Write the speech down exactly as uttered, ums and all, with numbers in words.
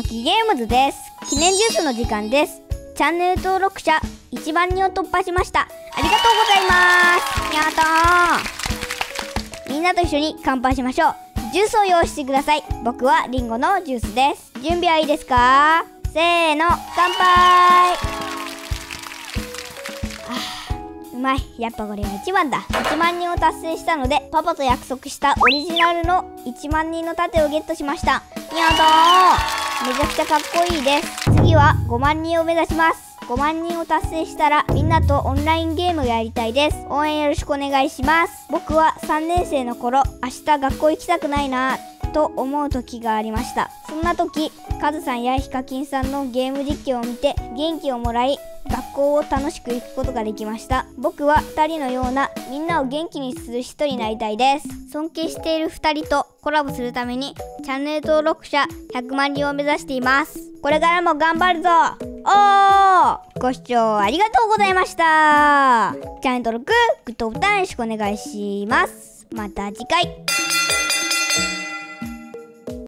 まきゲームズです。記念ジュースの時間です。チャンネル登録者いちまんにんを突破しました。ありがとうございます。やったー。みんなと一緒に乾杯しましょう。ジュースを用意してください。僕はリンゴのジュースです。準備はいいですか？せーの、乾杯。うまい。やっぱこれが一番だ。いちまんにんを達成したので、パパと約束したオリジナルのいちまんにんの盾をゲットしました。やだー。めちゃくちゃかっこいいです。次はごまんにんを目指します。ごまんにんを達成したらみんなとオンラインゲームがやりたいです。応援よろしくお願いします。僕はさんねん生の頃、明日学校行きたくないなと思う時がありました。そんな時、カズさんやヒカキンさんのゲーム実況を見て元気をもらい、学校を楽しく行くことができました。僕はふたりのようなみんなを元気にする人になりたいです。尊敬しているふたりとコラボするためにチャンネル登録者ひゃくまんにんを目指しています。これからも頑張るぞ。おー、ご視聴ありがとうございました。チャンネル登録、グッドボタンよろしくお願いします。また次回。